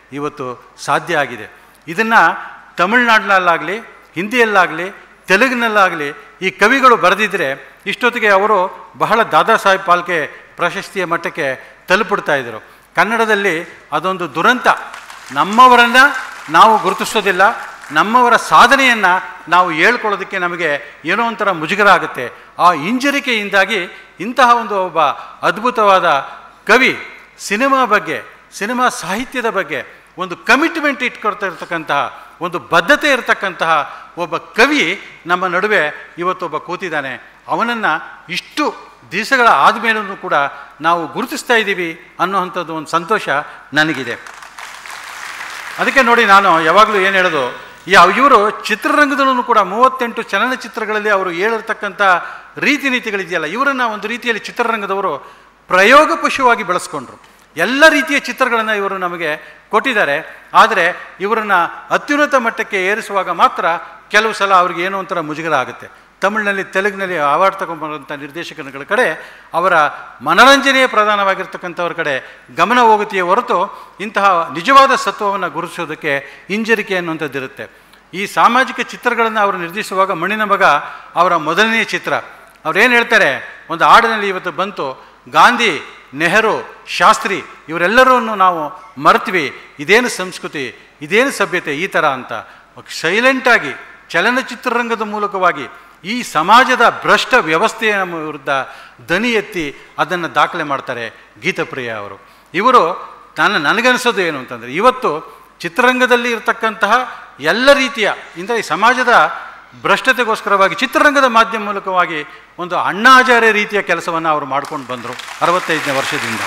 ಇವತ್ತು ಸಾಧ್ಯ ಆಗಿದೆ. ಇದನ್ನು ತಮಿಳ್ನಾಡಿನಲ್ಲಾಗಲಿ, ಹಿಂದಿಯಲ್ಲಾಗಲಿ, ತೆಲುಗಿನಲ್ಲಾಗಲಿ ಈ ಕವಿಗಳು ಬರೆದಿದ್ದರೆ ಇಷ್ಟೊತ್ತಿಗೆ ಅವರು ಬಹಳ ದಾದಾ ಸಾಹೇಬ್ ಫಾಲ್ಕೆ ಪ್ರಶಸ್ತಿಯ ಮಟ್ಟಕ್ಕೆ ತಲುಪಿಡ್ತಾ ಇದ್ದರು. ಕನ್ನಡದಲ್ಲಿ ಅದೊಂದು ದುರಂತ. ನಮ್ಮವರನ್ನು ನಾವು ಗುರುತಿಸೋದಿಲ್ಲ, ನಮ್ಮವರ ಸಾಧನೆಯನ್ನು ನಾವು ಹೇಳ್ಕೊಳ್ಳೋದಕ್ಕೆ ನಮಗೆ ಏನೋ ಒಂಥರ ಮುಜುಗರ ಆಗುತ್ತೆ. ಆ ಹಿಂಜರಿಕೆಯಿಂದಾಗಿ ಇಂತಹ ಒಂದು ಒಬ್ಬ ಅದ್ಭುತವಾದ ಕವಿ ಸಿನಿಮಾ ಬಗ್ಗೆ, ಸಿನಿಮಾ ಸಾಹಿತ್ಯದ ಬಗ್ಗೆ ಒಂದು ಕಮಿಟ್ಮೆಂಟ್ ಇಟ್ಕೊಳ್ತಾ ಇರ್ತಕ್ಕಂತಹ, ಒಂದು ಬದ್ಧತೆ ಇರತಕ್ಕಂತಹ ಒಬ್ಬ ಕವಿ ನಮ್ಮ ನಡುವೆ ಇವತ್ತೊಬ್ಬ ಕೂತಿದ್ದಾನೆ. ಅವನನ್ನು ಇಷ್ಟು ದಿವಸಗಳ ಆದಮೇಲೂ ಕೂಡ ನಾವು ಗುರುತಿಸ್ತಾ ಇದ್ದೀವಿ ಅನ್ನೋವಂಥದ್ದು ಒಂದು ಸಂತೋಷ ನನಗಿದೆ. ಅದಕ್ಕೆ ನೋಡಿ, ನಾನು ಯಾವಾಗಲೂ ಏನು ಹೇಳೋದು, ಯಾವ ಇವರು ಚಿತ್ರರಂಗದಲ್ಲೂ ಕೂಡ ಮೂವತ್ತೆಂಟು ಚಲನಚಿತ್ರಗಳಲ್ಲಿ ಅವರು ಹೇಳಿರ್ತಕ್ಕಂಥ ರೀತಿ ನೀತಿಗಳಿದೆಯಲ್ಲ, ಇವರನ್ನು ಒಂದು ರೀತಿಯಲ್ಲಿ ಚಿತ್ರರಂಗದವರು ಪ್ರಯೋಗ ಪಶುವಾಗಿ ಬೆಳೆಸ್ಕೊಂಡ್ರು. ಎಲ್ಲ ರೀತಿಯ ಚಿತ್ರಗಳನ್ನು ಇವರು ನಮಗೆ ಕೊಟ್ಟಿದ್ದಾರೆ. ಆದರೆ ಇವರನ್ನು ಅತ್ಯುನ್ನತ ಮಟ್ಟಕ್ಕೆ ಏರಿಸುವಾಗ ಮಾತ್ರ ಕೆಲವು ಸಲ ಅವ್ರಿಗೆ ಏನೋ ಒಂಥರ ಮುಜುಗರ ಆಗುತ್ತೆ. ತಮಿಳಿನಲ್ಲಿ, ತೆಲುಗಿನಲ್ಲಿ ಅವಾರ್ಡ್ ತಗೊಂಡ್ಬರುವಂಥ ನಿರ್ದೇಶಕರುಗಳ ಕಡೆ ಅವರ ಮನರಂಜನೆಯ ಪ್ರಧಾನವಾಗಿರ್ತಕ್ಕಂಥವ್ರ ಕಡೆ ಗಮನ ಹೋಗುತ್ತೆಯೇ ಹೊರತು ಇಂತಹ ನಿಜವಾದ ಸತ್ವವನ್ನು ಗುರುತಿಸೋದಕ್ಕೆ ಹಿಂಜರಿಕೆ ಅನ್ನುವಂಥದ್ದಿರುತ್ತೆ. ಈ ಸಾಮಾಜಿಕ ಚಿತ್ರಗಳನ್ನು ಅವರು ನಿರ್ದೇಶಿಸುವಾಗ ಮಣ್ಣಿನ ಮಗ ಅವರ ಮೊದಲನೆಯ ಚಿತ್ರ, ಅವ್ರೇನು ಹೇಳ್ತಾರೆ, ಒಂದು ಹಾಡಿನಲ್ಲಿ ಇವತ್ತು ಬಂತು, ಗಾಂಧಿ, ನೆಹರು, ಶಾಸ್ತ್ರಿ ಇವರೆಲ್ಲರನ್ನು ನಾವು ಮರೆತ್ವಿ, ಇದೇನು ಸಂಸ್ಕೃತಿ, ಇದೇನು ಸಭ್ಯತೆ ಈ ಥರ ಅಂತ ಸೈಲೆಂಟಾಗಿ ಚಲನಚಿತ್ರರಂಗದ ಮೂಲಕವಾಗಿ ಈ ಸಮಾಜದ ಭ್ರಷ್ಟ ವ್ಯವಸ್ಥೆಯ ವಿರುದ್ಧ ದನಿ ಎತ್ತಿ ಅದನ್ನು ದಾಖಲೆ ಮಾಡ್ತಾರೆ ಗೀತಪ್ರಿಯ ಅವರು. ಇವರು ನಾನು ನನಗನ್ನಿಸೋದು ಏನು ಅಂತಂದರೆ, ಇವತ್ತು ಚಿತ್ರರಂಗದಲ್ಲಿ ಇರತಕ್ಕಂತಹ ಎಲ್ಲ ರೀತಿಯ ಇಂಥ ಈ ಸಮಾಜದ ಭ್ರಷ್ಟತೆಗೋಸ್ಕರವಾಗಿ ಚಿತ್ರರಂಗದ ಮಾಧ್ಯಮ ಮೂಲಕವಾಗಿ ಒಂದು ಅಣ್ಣಾಚಾರ್ಯ ರೀತಿಯ ಕೆಲಸವನ್ನು ಅವರು ಮಾಡ್ಕೊಂಡು ಬಂದರು ಅರವತ್ತೈದನೇ ವರ್ಷದಿಂದ.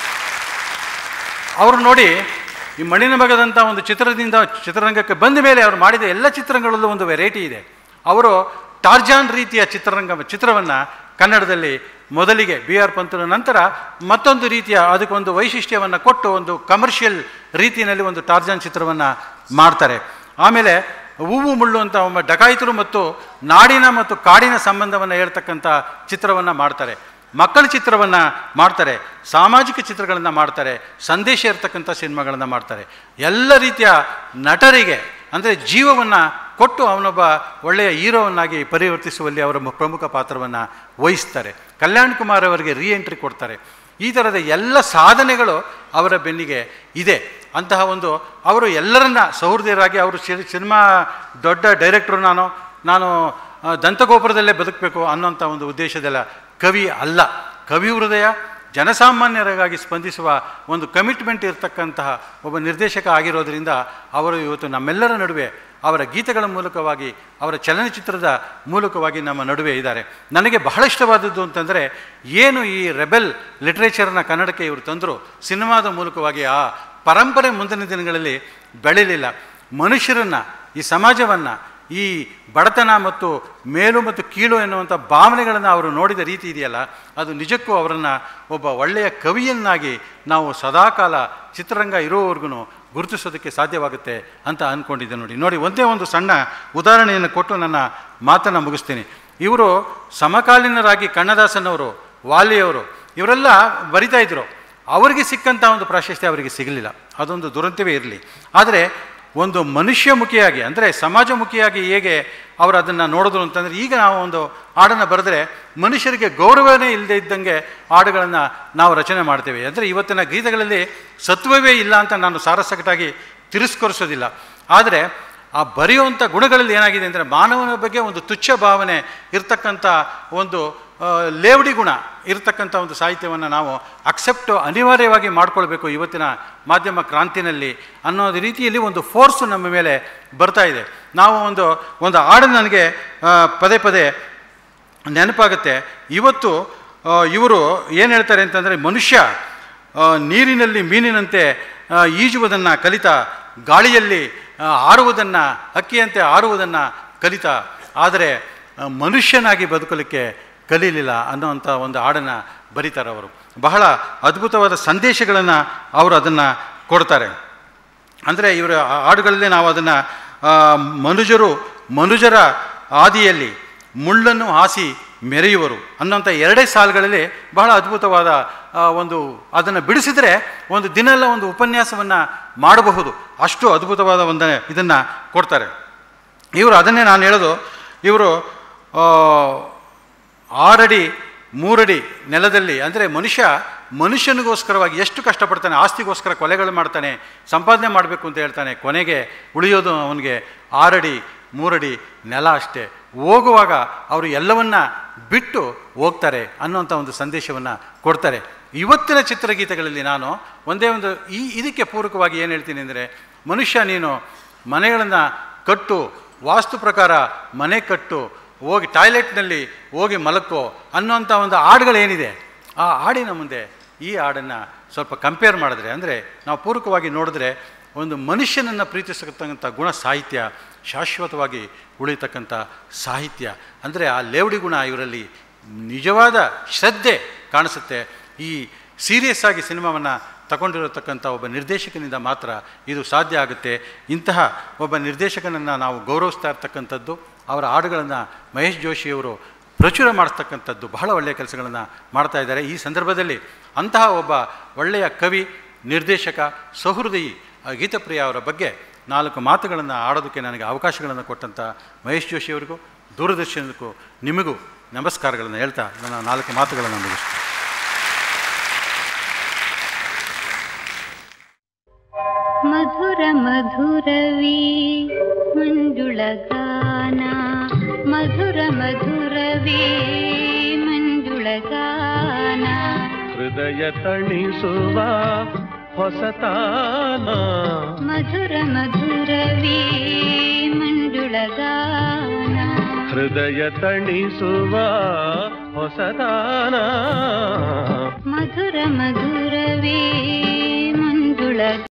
ಅವರು ನೋಡಿ, ಈ ಮಣ್ಣಿನ ಮಗದಂಥ ಒಂದು ಚಿತ್ರದಿಂದ ಚಿತ್ರರಂಗಕ್ಕೆ ಬಂದ ಮೇಲೆ ಅವರು ಮಾಡಿದ ಎಲ್ಲ ಚಿತ್ರಗಳಲ್ಲೂ ಒಂದು ವೆರೈಟಿ ಇದೆ. ಅವರು ಟಾರ್ಜಾನ್ ರೀತಿಯ ಚಿತ್ರರಂಗ ಚಿತ್ರವನ್ನು ಕನ್ನಡದಲ್ಲಿ ಮೊದಲಿಗೆ ಬಿ ಆರ್ ಪಂತನ ನಂತರ ಮತ್ತೊಂದು ರೀತಿಯ ಅದಕ್ಕೊಂದು ವೈಶಿಷ್ಟ್ಯವನ್ನು ಕೊಟ್ಟು ಒಂದು ಕಮರ್ಷಿಯಲ್ ರೀತಿಯಲ್ಲಿ ಒಂದು ಟಾರ್ಜಾನ್ ಚಿತ್ರವನ್ನು ಮಾಡ್ತಾರೆ. ಆಮೇಲೆ ಹೂವು ಮುಳ್ಳು ಅಂತ ಒಬ್ಬ ಡಕಾಯಿತರು ಮತ್ತು ನಾಡಿನ ಮತ್ತು ಕಾಡಿನ ಸಂಬಂಧವನ್ನು ಹೇಳ್ತಕ್ಕಂಥ ಚಿತ್ರವನ್ನು ಮಾಡ್ತಾರೆ. ಮಕ್ಕಳ ಚಿತ್ರವನ್ನು ಮಾಡ್ತಾರೆ, ಸಾಮಾಜಿಕ ಚಿತ್ರಗಳನ್ನು ಮಾಡ್ತಾರೆ, ಸಂದೇಶ ಇರ್ತಕ್ಕಂಥ ಸಿನಿಮಾಗಳನ್ನು ಮಾಡ್ತಾರೆ. ಎಲ್ಲ ರೀತಿಯ ನಟರಿಗೆ ಅಂದರೆ ಜೀವವನ್ನು ಕೊಟ್ಟು ಅವನೊಬ್ಬ ಒಳ್ಳೆಯ ಹೀರೋವನ್ನಾಗಿ ಪರಿವರ್ತಿಸುವಲ್ಲಿ ಅವರ ಪ್ರಮುಖ ಪಾತ್ರವನ್ನು ವಹಿಸ್ತಾರೆ. ಕಲ್ಯಾಣ್ ಕುಮಾರ್ ಅವರಿಗೆ ರೀ ಎಂಟ್ರಿ ಕೊಡ್ತಾರೆ. ಈ ಥರದ ಎಲ್ಲ ಸಾಧನೆಗಳು ಅವರ ಬೆನ್ನಿಗೆ ಇದೆ. ಅಂತಹ ಒಂದು ಅವರು ಎಲ್ಲರನ್ನ ಸಹೃದಯರಾಗಿ, ಅವರು ಸಿನಿಮಾ ದೊಡ್ಡ ಡೈರೆಕ್ಟ್ರು, ನಾನು ನಾನು ದಂತಗೋಪುರದಲ್ಲೇ ಬದುಕಬೇಕು ಅನ್ನೋಂಥ ಒಂದು ಉದ್ದೇಶದಲ್ಲ ಕವಿ ಅಲ್ಲ. ಕವಿ ಹೃದಯ, ಜನಸಾಮಾನ್ಯರಿಗಾಗಿ ಸ್ಪಂದಿಸುವ ಒಂದು ಕಮಿಟ್ಮೆಂಟ್ ಇರತಕ್ಕಂತಹ ಒಬ್ಬ ನಿರ್ದೇಶಕ ಆಗಿರೋದರಿಂದ ಅವರು ಇವತ್ತು ನಮ್ಮೆಲ್ಲರ ನಡುವೆ ಅವರ ಗೀತೆಗಳ ಮೂಲಕವಾಗಿ, ಅವರ ಚಲನಚಿತ್ರದ ಮೂಲಕವಾಗಿ ನಮ್ಮ ನಡುವೆ ಇದ್ದಾರೆ. ನನಗೆ ಬಹಳ ಇಷ್ಟವಾದದ್ದು ಅಂತಂದರೆ, ಏನು ಈ ರೆಬೆಲ್ ಲಿಟ್ರೇಚರ್ನ ಕನ್ನಡಕ್ಕೆ ಇವರು ತಂದರು, ಸಿನಿಮಾದ ಮೂಲಕವಾಗಿ ಆ ಪರಂಪರೆ ಮುಂದಿನ ದಿನಗಳಲ್ಲಿ ಬೆಳೀಲಿಲ್ಲ. ಮನುಷ್ಯರನ್ನು, ಈ ಸಮಾಜವನ್ನು, ಈ ಬಡತನ ಮತ್ತು ಮೇಲು ಮತ್ತು ಕೀಳು ಎನ್ನುವಂಥ ಭಾವನೆಗಳನ್ನು ಅವರು ನೋಡಿದ ರೀತಿ ಇದೆಯಲ್ಲ, ಅದು ನಿಜಕ್ಕೂ ಅವರನ್ನು ಒಬ್ಬ ಒಳ್ಳೆಯ ಕವಿಯನ್ನಾಗಿ ನಾವು ಸದಾಕಾಲ ಚಿತ್ರರಂಗ ಇರೋವರೆಗೂ ಗುರುತಿಸೋದಕ್ಕೆ ಸಾಧ್ಯವಾಗುತ್ತೆ ಅಂತ ಅಂದ್ಕೊಂಡಿದ್ದೆ. ನೋಡಿ ನೋಡಿ ಒಂದೇ ಒಂದು ಸಣ್ಣ ಉದಾಹರಣೆಯನ್ನು ಕೊಟ್ಟು ನನ್ನ ಮಾತನ್ನು ಮುಗಿಸ್ತೀನಿ. ಇವರು ಸಮಕಾಲೀನರಾಗಿ ಕಣ್ಣದಾಸನವರು, ವಾಲಿಯವರು ಇವರೆಲ್ಲ ಬರಿತಾ ಇದ್ದರು. ಅವರಿಗೆ ಸಿಕ್ಕಂಥ ಒಂದು ಪ್ರಾಶಸ್ತ್ಯ ಅವರಿಗೆ ಸಿಗಲಿಲ್ಲ, ಅದೊಂದು ದುರಂತವೇ ಇರಲಿ. ಆದರೆ ಒಂದು ಮನುಷ್ಯಮುಖಿಯಾಗಿ, ಅಂದರೆ ಸಮಾಜಮುಖಿಯಾಗಿ ಹೇಗೆ ಅವರು ಅದನ್ನು ನೋಡಿದ್ರು ಅಂತಂದರೆ, ಈಗ ನಾವು ಒಂದು ಹಾಡನ್ನು ಬರೆದ್ರೆ ಮನುಷ್ಯರಿಗೆ ಗೌರವನೇ ಇಲ್ಲದೆ ಇದ್ದಂಗೆ ಹಾಡುಗಳನ್ನು ನಾವು ರಚನೆ ಮಾಡ್ತೇವೆ. ಅಂದರೆ ಇವತ್ತಿನ ಗೀತೆಗಳಲ್ಲಿ ಸತ್ವವೇ ಇಲ್ಲ ಅಂತ ನಾನು ಸಾರಸಗಟಾಗಿ ತಿರಸ್ಕರಿಸೋದಿಲ್ಲ. ಆದರೆ ಆ ಬರೆಯುವಂಥ ಗುಣಗಳಲ್ಲಿ ಏನಾಗಿದೆ ಅಂದರೆ, ಮಾನವನ ಬಗ್ಗೆ ಒಂದು ತುಚ್ಛ ಭಾವನೆ ಇರ್ತಕ್ಕಂಥ ಒಂದು ಲೇವಡಿ ಗುಣ ಇರತಕ್ಕಂಥ ಒಂದು ಸಾಹಿತ್ಯವನ್ನು ನಾವು ಅಕ್ಸೆಪ್ಟ್ ಅನಿವಾರ್ಯವಾಗಿ ಮಾಡ್ಕೊಳ್ಬೇಕು ಇವತ್ತಿನ ಮಾಧ್ಯಮ ಕ್ರಾಂತಿನಲ್ಲಿ ಅನ್ನೋದು ರೀತಿಯಲ್ಲಿ ಒಂದು ಫೋರ್ಸು ನಮ್ಮ ಮೇಲೆ ಬರ್ತಾ ಇದೆ. ನಾವು ಒಂದು ಒಂದು ಹಾಡು ನನಗೆ ಪದೇ ಪದೇ ನೆನಪಾಗುತ್ತೆ. ಇವತ್ತು ಇವರು ಏನು ಹೇಳ್ತಾರೆ ಅಂತಂದರೆ, ಮನುಷ್ಯ ನೀರಿನಲ್ಲಿ ಮೀನಿನಂತೆ ಈಜುವುದನ್ನು ಕಲಿತ, ಗಾಳಿಯಲ್ಲಿ ಹಾರುವುದನ್ನು, ಹಕ್ಕಿಯಂತೆ ಹಾರುವುದನ್ನು ಕಲಿತ, ಆದರೆ ಮನುಷ್ಯನಾಗಿ ಬದುಕಲಿಕ್ಕೆ ಕಲೀಲಿಲ್ಲ ಅನ್ನೋವಂಥ ಒಂದು ಹಾಡನ್ನು ಬರೀತಾರೆ ಅವರು. ಬಹಳ ಅದ್ಭುತವಾದ ಸಂದೇಶಗಳನ್ನು ಅವರು ಅದನ್ನು ಕೊಡ್ತಾರೆ. ಅಂದರೆ ಇವರ ಹಾಡುಗಳಲ್ಲೇ ನಾವು ಅದನ್ನು ಮನುಜರು ಮನುಜರ ಆದಿಯಲ್ಲಿ ಮುಳ್ಳನ್ನು ಹಾಸಿ ಮೆರೆಯುವರು ಅನ್ನೋಂಥ ಎರಡೇ ಸಾಲುಗಳಲ್ಲಿ ಬಹಳ ಅದ್ಭುತವಾದ ಒಂದು ಅದನ್ನು ಬಿಡಿಸಿದರೆ ಒಂದು ದಿನೆಲ್ಲ ಒಂದು ಉಪನ್ಯಾಸವನ್ನು ಮಾಡಬಹುದು, ಅಷ್ಟು ಅದ್ಭುತವಾದ ಒಂದು ಇದನ್ನು ಕೊಡ್ತಾರೆ ಇವರು. ಅದನ್ನೇ ನಾನು ಹೇಳೋದು, ಇವರು ಆರಡಿ ಮೂರಡಿ ನೆಲದಲ್ಲಿ, ಅಂದರೆ ಮನುಷ್ಯ ಮನುಷ್ಯನಿಗೋಸ್ಕರವಾಗಿ ಎಷ್ಟು ಕಷ್ಟಪಡ್ತಾನೆ, ಆಸ್ತಿಗೋಸ್ಕರ ಕೊಲೆಗಳು ಮಾಡ್ತಾನೆ, ಸಂಪಾದನೆ ಮಾಡಬೇಕು ಅಂತ ಹೇಳ್ತಾನೆ, ಕೊನೆಗೆ ಉಳಿಯೋದು ಅವನಿಗೆ ಆರಡಿ ಮೂರಡಿ ನೆಲ ಅಷ್ಟೇ. ಹೋಗುವಾಗ ಅವರು ಎಲ್ಲವನ್ನ ಬಿಟ್ಟು ಹೋಗ್ತಾರೆ ಅನ್ನುವಂಥ ಒಂದು ಸಂದೇಶವನ್ನು ಕೊಡ್ತಾರೆ. ಇವತ್ತಿನ ಚಿತ್ರಗೀತೆಗಳಲ್ಲಿ ನಾನು ಒಂದೇ ಒಂದು ಈ ಇದಕ್ಕೆ ಪೂರಕವಾಗಿ ಏನು ಹೇಳ್ತೀನಿ ಅಂದರೆ, ಮನುಷ್ಯ ನೀನು ಮನೆಗಳನ್ನು ಕಟ್ಟು, ವಾಸ್ತು ಪ್ರಕಾರ ಮನೆ ಕಟ್ಟು, ಹೋಗಿ ಟಾಯ್ಲೆಟ್ನಲ್ಲಿ ಹೋಗಿ ಮಲಕ್ಕೋ ಅನ್ನೋಂಥ ಒಂದು ಹಾಡುಗಳೇನಿದೆ, ಆ ಹಾಡಿನ ಮುಂದೆ ಈ ಹಾಡನ್ನು ಸ್ವಲ್ಪ ಕಂಪೇರ್ ಮಾಡಿದ್ರೆ, ಅಂದರೆ ನಾವು ಪೂರಕವಾಗಿ ನೋಡಿದ್ರೆ, ಒಂದು ಮನುಷ್ಯನನ್ನು ಪ್ರೀತಿಸತಕ್ಕಂಥ ಗುಣ ಸಾಹಿತ್ಯ, ಶಾಶ್ವತವಾಗಿ ಉಳಿತಕ್ಕಂಥ ಸಾಹಿತ್ಯ, ಅಂದರೆ ಆ ಲೇವಡಿ ಗುಣ ಇವರಲ್ಲಿ ನಿಜವಾದ ಶ್ರದ್ಧೆ ಕಾಣಿಸುತ್ತೆ. ಈ ಸೀರಿಯಸ್ ಆಗಿ ಸಿನಿಮಾವನ್ನು ತಗೊಂಡಿರತಕ್ಕಂಥ ಒಬ್ಬ ನಿರ್ದೇಶಕನಿಂದ ಮಾತ್ರ ಇದು ಸಾಧ್ಯ ಆಗುತ್ತೆ. ಇಂತಹ ಒಬ್ಬ ನಿರ್ದೇಶಕನನ್ನು ನಾವು ಗೌರವಿಸ್ತಾ ಇರ್ತಕ್ಕಂಥದ್ದು, ಅವರ ಹಾಡುಗಳನ್ನು ಮಹೇಶ್ ಜೋಶಿಯವರು ಪ್ರಚುರ ಮಾಡಿಸ್ತಕ್ಕಂಥದ್ದು, ಬಹಳ ಒಳ್ಳೆಯ ಕೆಲಸಗಳನ್ನು ಮಾಡ್ತಾ ಇದ್ದಾರೆ. ಈ ಸಂದರ್ಭದಲ್ಲಿ ಅಂತಹ ಒಬ್ಬ ಒಳ್ಳೆಯ ಕವಿ, ನಿರ್ದೇಶಕ, ಸಹೃದಯಿ ಗೀತಪ್ರಿಯ ಅವರ ಬಗ್ಗೆ ನಾಲ್ಕು ಮಾತುಗಳನ್ನು ಆಡೋದಕ್ಕೆ ನನಗೆ ಅವಕಾಶಗಳನ್ನು ಕೊಟ್ಟಂಥ ಮಹೇಶ್ ಜೋಶಿಯವರಿಗೂ ದೂರದರ್ಶನಕ್ಕೂ ನಿಮಗೂ ನಮಸ್ಕಾರಗಳನ್ನು ಹೇಳ್ತಾ ನನ್ನ ನಾಲ್ಕು ಮಾತುಗಳನ್ನು ಮುಗಿಸ್ತೀನಿ. ಮಧುರ ಮಧುರವೀ ಮಂಜುಳಗಾನ, ಮಧುರ ಮಧುರವೀ ಮಂಜುಳಗಾನ, ಹೃದಯ ತಣಿಸುವ ಹೊಸತಾನ, ಮಧುರ ಮಧುರವೀ ಮಂಜುಳಗಾನ, ಹೃದಯ ತಣಿಸುವ ಹೊಸತಾನ, ಮಧುರ ಮಧುರವೀ ಮಂಜುಳಗಾನ.